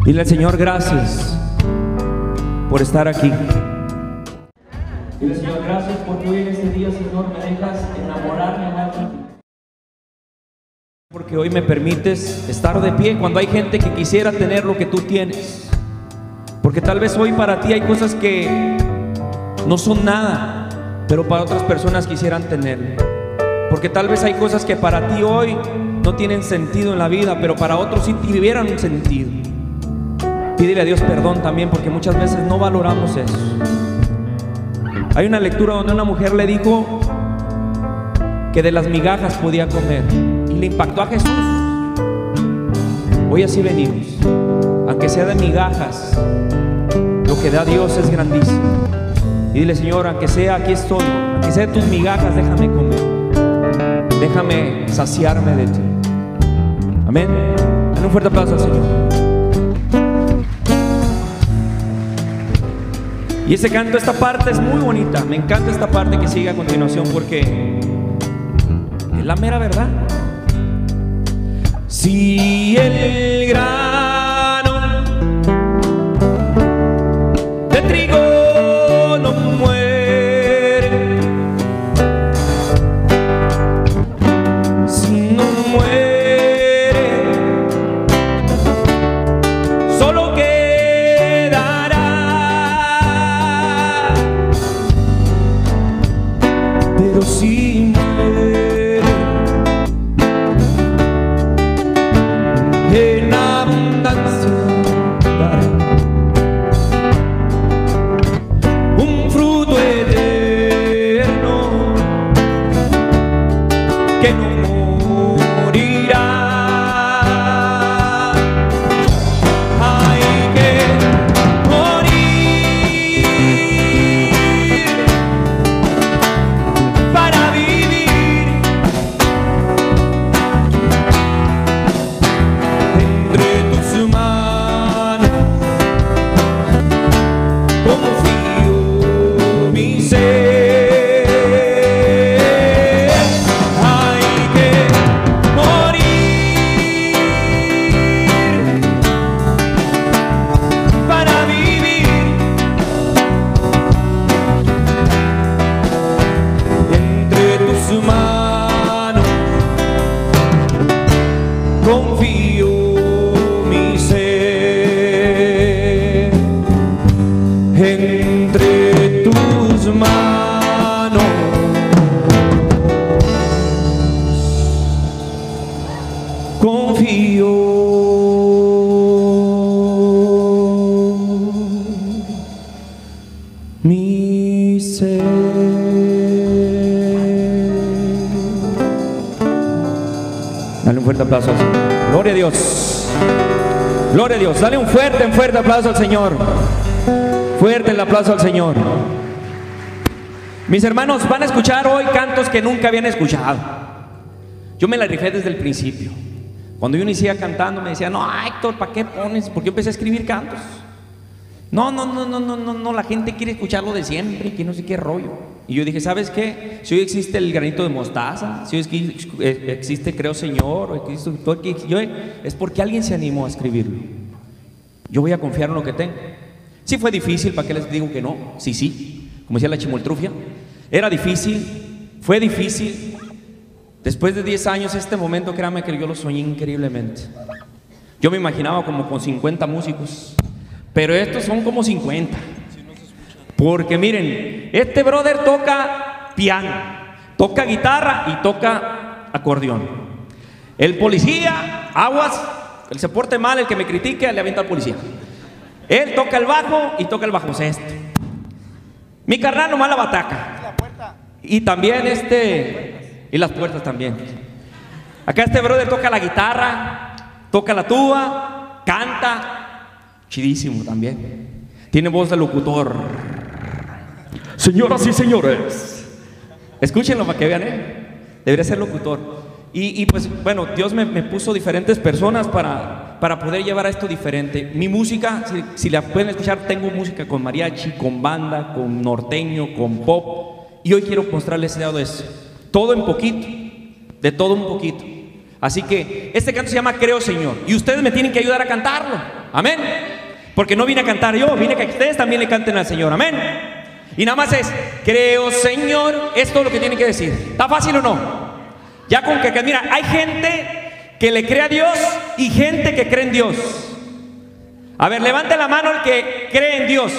Dile al Señor gracias por estar aquí. Dile, Señor, gracias porque hoy en este día, Señor, me dejas enamorarme más de ti. Porque hoy me permites estar de pie cuando hay gente que quisiera tener lo que tú tienes. Porque tal vez hoy para ti hay cosas que no son nada, pero para otras personas quisieran tener. Porque tal vez hay cosas que para ti hoy no tienen sentido en la vida, pero para otros sí tuvieran un sentido. Pídele a Dios perdón también, porque muchas veces no valoramos eso. Hay una lectura donde una mujer le dijo que de las migajas podía comer, y le impactó a Jesús. Hoy así venimos, aunque sea de migajas, lo que da Dios es grandísimo. Y dile, Señor, aunque sea, aquí estoy, aunque sea de tus migajas, déjame comer, déjame saciarme de ti. Amén. Dale un fuerte aplauso al Señor. Y ese canto, esta parte es muy bonita. Me encanta esta parte que sigue a continuación, porque es la mera verdad. Si el grano de trigo no muere, si no muere, solo quedará. Pero si muere, en abundancia dará un fruto eterno que no morirá. Hay que morir para vivir. Entre tus manos confío mi ser. Hay que morir para vivir. Entre tus manos confío mi ser. Entre tus manos confío mi ser. Dale un fuerte aplauso al Señor. Gloria a Dios. Gloria a Dios. Dale un fuerte aplauso al Señor. Fuerte el aplauso al Señor. Mis hermanos, van a escuchar hoy cantos que nunca habían escuchado. Yo me la rifé desde el principio. Cuando yo inicié cantando me decían, no, Héctor, ¿para qué pones? Porque yo empecé a escribir cantos. No, la gente quiere escuchar lo de siempre, que no sé qué rollo. Y yo dije, ¿sabes qué? Si hoy existe el granito de mostaza, si hoy existe Creo Señor, o existe todo, es porque alguien se animó a escribirlo. Yo voy a confiar en lo que tengo. Sí fue difícil, ¿para qué les digo que no? Sí, como decía la chimoltrufia. Era difícil, fue difícil. Después de 10 años, este momento, créanme que yo lo soñé increíblemente. Yo me imaginaba como con 50 músicos, pero estos son como 50. Porque miren, este brother toca piano, toca guitarra y toca acordeón. El policía, aguas, el se porte mal, el que me critique, le avienta al policía. Él toca el bajo y toca el bajo sexto. Mi carnal nomás la bataca. Y también y las puertas también. Acá este brother toca la guitarra, toca la tuba, canta, chidísimo también. Tiene voz de locutor. Señoras y señores, escúchenlo para que vean, debería ser locutor. Y pues bueno, Dios me puso diferentes personas para poder llevar a esto diferente. Mi música, si la pueden escuchar, tengo música con mariachi, con banda, con norteño, con pop. Y hoy quiero mostrarles ese lado de eso. Todo en poquito, de todo un poquito. Así que este canto se llama Creo Señor, y ustedes me tienen que ayudar a cantarlo. Amén. Porque no vine a cantar yo, vine a que ustedes también le canten al Señor. Amén. Y nada más es, creo Señor, es todo lo que tienen que decir. ¿Está fácil o no? Ya con que, mira, hay gente que le cree a Dios y gente que cree en Dios. A ver, levante la mano el que cree en Dios.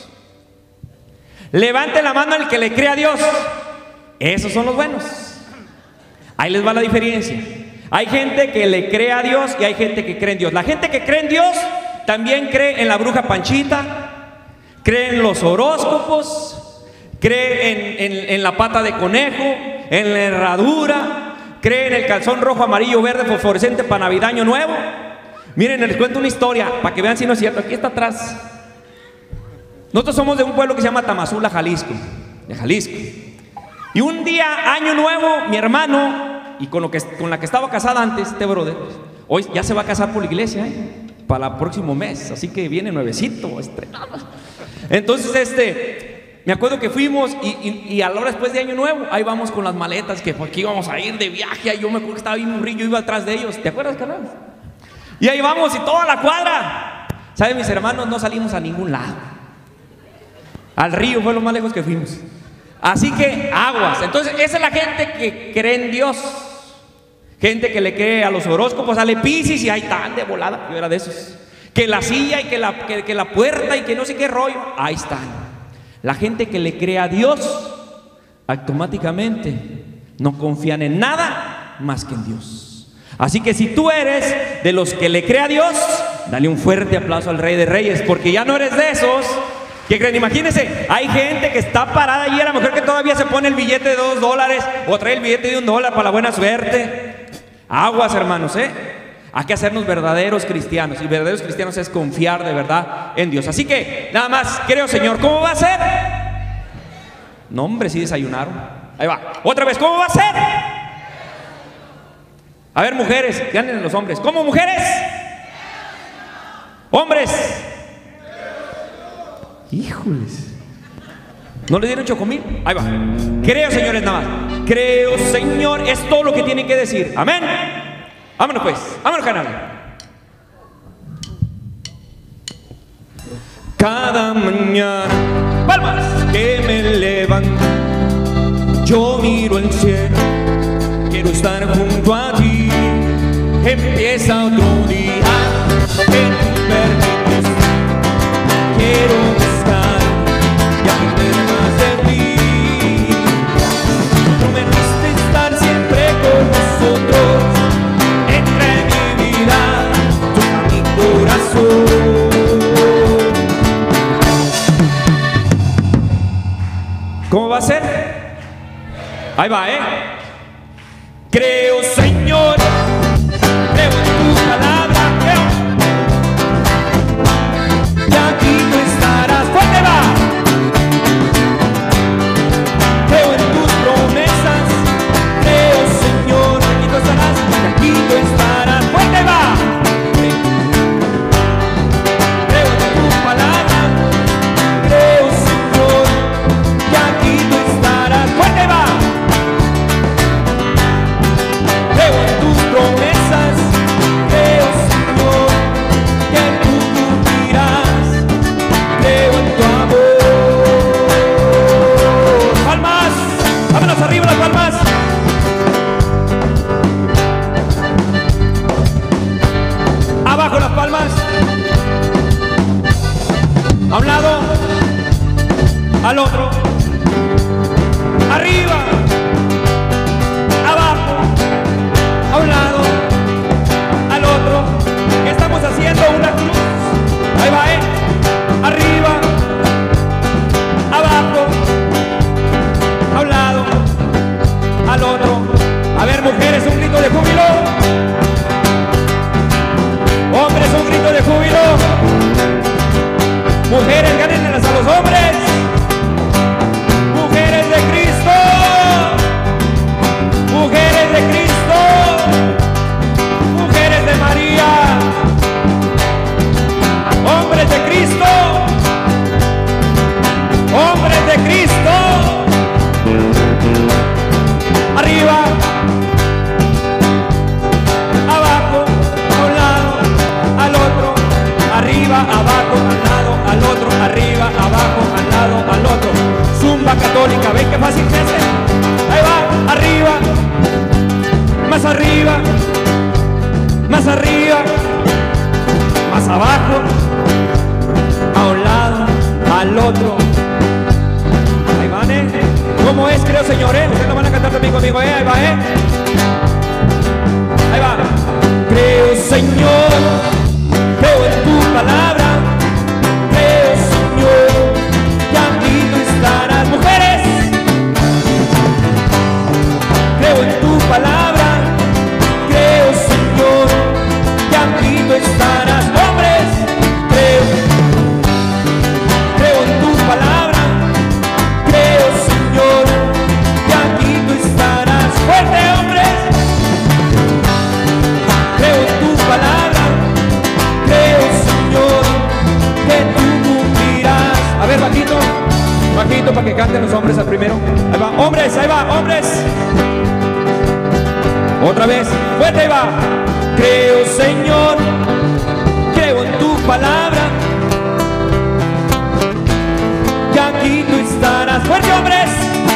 Levante la mano el que le cree a Dios. Esos son los buenos. Ahí les va la diferencia. Hay gente que le cree a Dios y hay gente que cree en Dios. La gente que cree en Dios también cree en la bruja Panchita, cree en los horóscopos, cree en la pata de conejo, en la herradura, cree en el calzón rojo, amarillo, verde, fosforescente para Navidad, Año Nuevo. Miren, les cuento una historia para que vean si no es cierto. Aquí está atrás. Nosotros somos de un pueblo que se llama Tamazula, Jalisco, de Jalisco. Y un día, Año Nuevo, mi hermano, y con la que estaba casada antes, este brother, hoy ya se va a casar por la iglesia, para el próximo mes, así que viene nuevecito, estrenado. Entonces, me acuerdo que fuimos y a la hora después de Año Nuevo, ahí vamos con las maletas, que aquí íbamos a ir de viaje. Yo me acuerdo que estaba bien un río, iba atrás de ellos, ¿te acuerdas, carnal? Y ahí vamos y toda la cuadra. ¿Saben, mis hermanos? No salimos a ningún lado. Al río fue lo más lejos que fuimos. Así que aguas. Entonces, esa es la gente que cree en Dios. Gente que le cree a los horóscopos, sale Piscis y ahí están de volada. Yo era de esos. Que la silla y que la puerta y que no sé qué rollo. Ahí están. La gente que le cree a Dios, automáticamente no confían en nada más que en Dios. Así que si tú eres de los que le cree a Dios, dale un fuerte aplauso al Rey de Reyes, porque ya no eres de esos que creen. Imagínense, hay gente que está parada allí, a lo mejor que todavía se pone el billete de $2 o trae el billete de $1 para la buena suerte. Aguas, hermanos, hay que hacernos verdaderos cristianos, y verdaderos cristianos es confiar de verdad en Dios. Así que nada más, creo Señor. ¿Cómo va a ser? No, hombre, sí desayunaron. Ahí va, otra vez, ¿cómo va a ser? A ver, mujeres, que anden los hombres. ¿Cómo, mujeres? Hombres. Híjoles, ¿no le dieron chocomil? Ahí va. Creo, señores, nada más. Creo, Señor, es todo lo que tienen que decir. Amén. Vámonos pues, vámonos, canal. Cada mañana, palmas, que me levanto, yo miro el cielo, quiero estar junto a ti. Empieza otro día que tú permites, quiero buscar y aprender más de ti. Prometiste estar siempre con nosotros, entra en mi vida, toca mi corazón. ¿Cómo va a ser? Ahí va, Creo, Señor, creo en tu palabra, creo. Y aquí tú estarás, fuerte va. Creo en tus promesas, creo, Señor, aquí tú estarás, y aquí tú estarás, fuerte va. Creo en tu palabra, creo, Señor, y aquí tú estarás, fuerte va. Creo en tus promesas, creo, Señor, que tú cumplirás, creo en tu amor. Palmas, vámonos arriba las palmas. Abajo las palmas. A un lado, al otro, arriba, abajo, a un lado, al otro. Estamos haciendo una cruz. Ahí va, arriba, abajo, a un lado, al otro. A ver, mujeres, un grito de júbilo. Hombres, un grito de júbilo. Mujeres, gánenlas a los hombres. Mujeres de Cristo. Mujeres de Cristo. Mujeres de María. Hombres de Cristo. Hombres de Cristo. Arriba, abajo, a un lado, al otro, arriba. abajo, a un lado, al otro. Ahí van, ¿cómo es, creo, Señor? Ustedes lo van a cantar también conmigo, ahí va, ahí va. Creo, Señor, creo en tu palabra. Creo, Señor, que aquí tú estarás. Mujeres, creo en tu palabra. Creo, Señor, que aquí tú estarás. Hombres, creo en tu palabra. Creo, Señor, que aquí tú estarás. Fuerte, hombres. Creo en tu palabra. Creo, Señor, que tú cumplirás. A ver, bajito, bajito, para que canten los hombres al primero. Ahí va, hombres, ahí va, hombres. Otra vez, fuerte, ahí va. Creo, Señor, creo en tu palabra, que aquí tú estarás. Fuerte, hombres.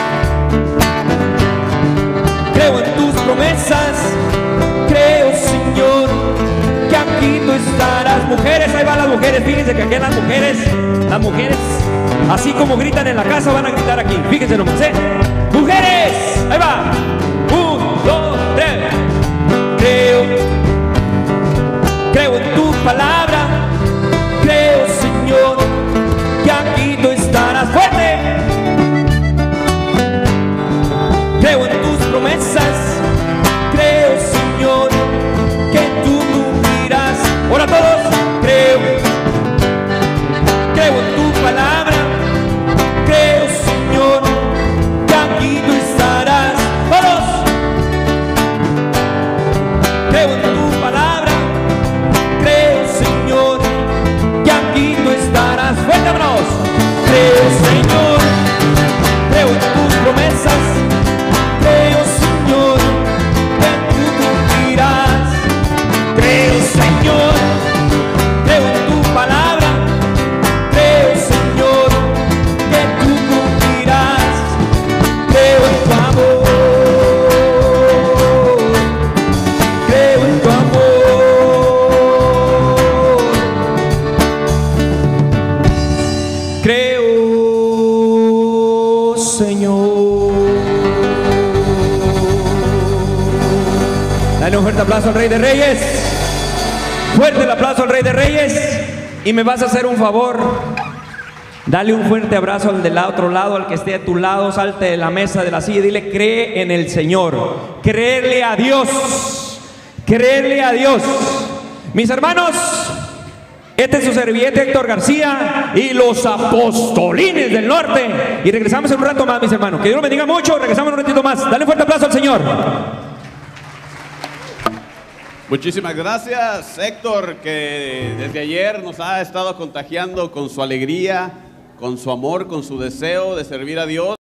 Creo en tus promesas. Creo, Señor, que aquí tú estarás. Mujeres, ahí van las mujeres. Fíjense que aquí las mujeres, así como gritan en la casa, van a gritar aquí. Fíjense nomás, mujeres, ahí va. 1, 2, 3. Creo en tu palabra. Creo, Señor, que aquí tú estarás. Fuerte. Creo en tus promesas. Creo, Señor, que tú cumplirás. Ahora todos. Creo en tu palabra. Creo, Señor, que aquí tú estarás. Todos. Creo en tu palabra. Creo, Señor, que aquí tú estarás. Fuerte, hermanos. Creo, Señor, creo en tus promesas. Creo, Señor, que tú cumplirás. Creo, Señor, creo en tu palabra. Creo, Señor, que tú cumplirás. Creo en tu amor. Creo en tu amor. Creo, Señor. Dale un fuerte aplauso al Rey de Reyes. Fuerte el aplauso al Rey de Reyes. Y me vas a hacer un favor. Dale un fuerte abrazo al del otro lado, al que esté a tu lado. Salte de la mesa, de la silla y dile: cree en el Señor. Creerle a Dios. Creerle a Dios. Mis hermanos, este es su servillete Héctor García y los Apostolines del Norte. Y regresamos en un rato más, mis hermanos. Que Dios los bendiga mucho. Regresamos en un ratito más. Dale un fuerte aplauso al Señor. Muchísimas gracias, Héctor, que desde ayer nos ha estado contagiando con su alegría, con su amor, con su deseo de servir a Dios.